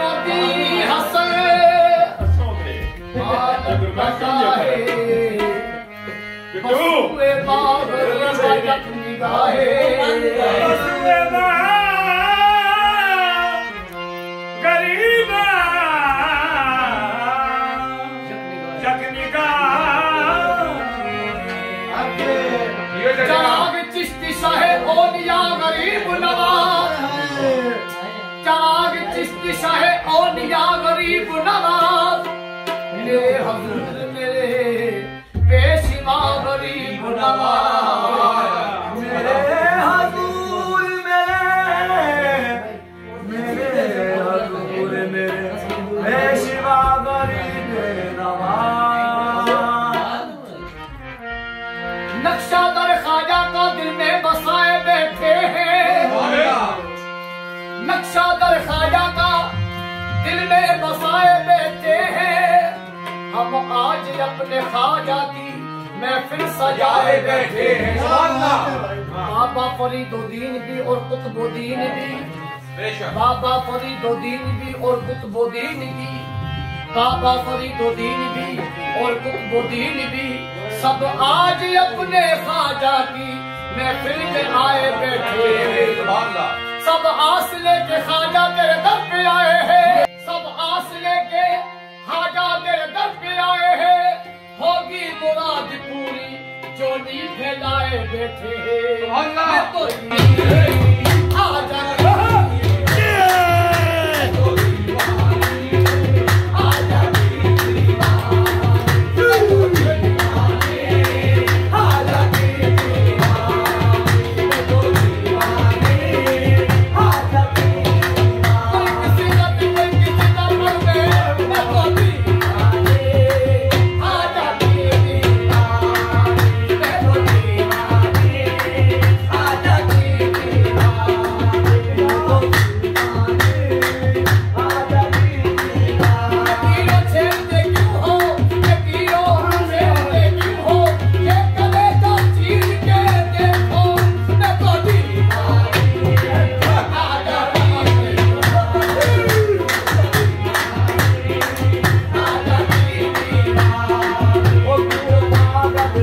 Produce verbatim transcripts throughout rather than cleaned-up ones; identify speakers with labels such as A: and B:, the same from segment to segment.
A: मोती हसन
B: गरीबा
A: चराग चिश्ती शाहे ओलिया गरीब नवाज चराग चिश्ती शाहे ओलिया गरीब नवाज मेरे हजूर मेरे पेशवा गरीब नवाज
B: मेरे हजूर मेरे मेरे हजूर मेरे पेशवा गरीब नवाज
A: नक्शा दर ख्वाजा का दिल में बसाए बैठे हैं नक्शा दर ख्वाजा का दिल में बसाए बैठे हैं हम आज अपने ख्वाजा की महफिल सजाए बैठे हैं बाबा फरीदुद्दीन भी और कुतुबुद्दीन भी बाबा फरीदुद्दीन भी और कुतुबुद्दीन भी बाबा फरीदुद्दीन भी और कुतुबुद्दीन भी सब आज अपने ख्वाजा की महफिल में आए बैठे हैं सब आस लेके ख्वाजा तेरे दर पे आए हैं सब आस लेके ख्वाजा तेरे दर पे आए हैं होगी मुराद पूरी जो नींद फैलाए बैठे हैं मैं तो आजा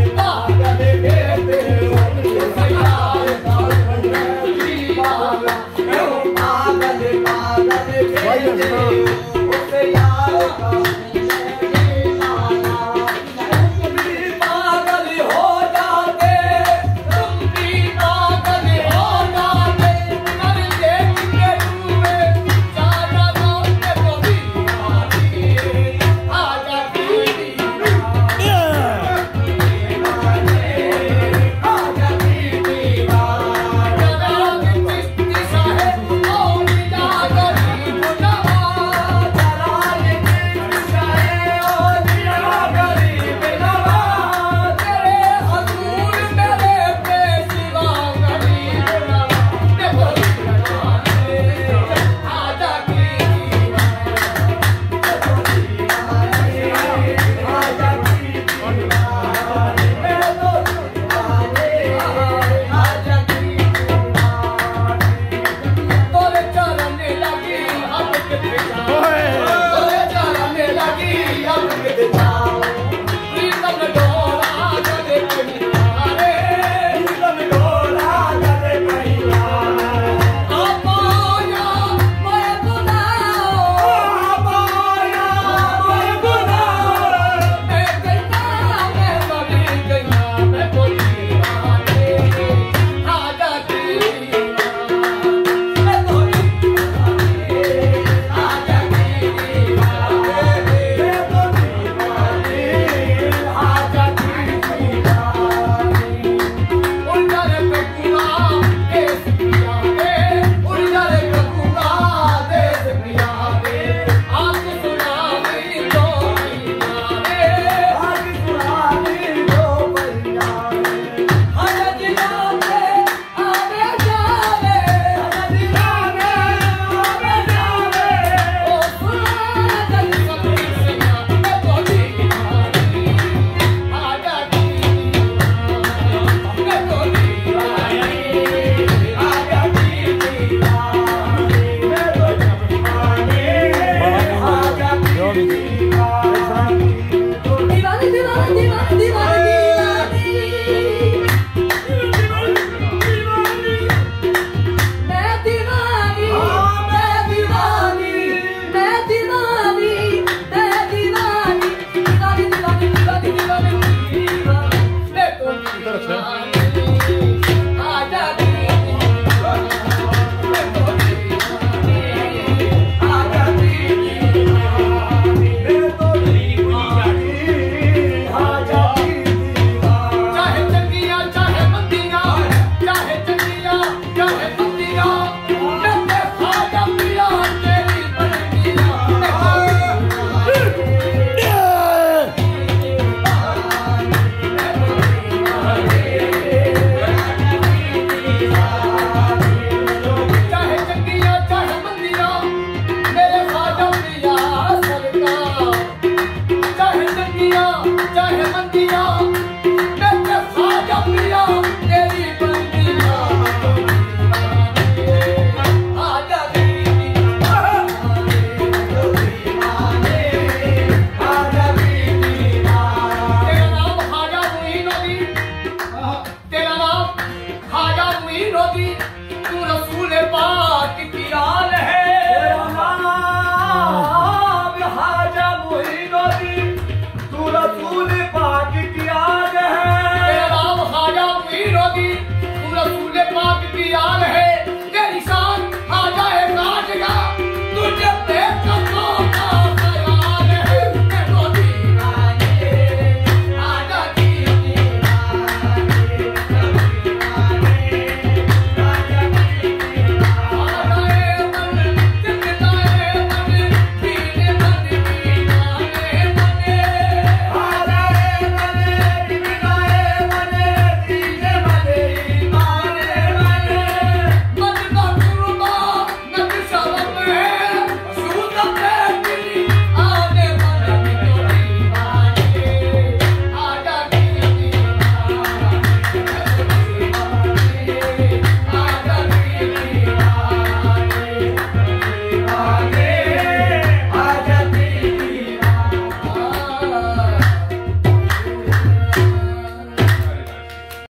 A: Allah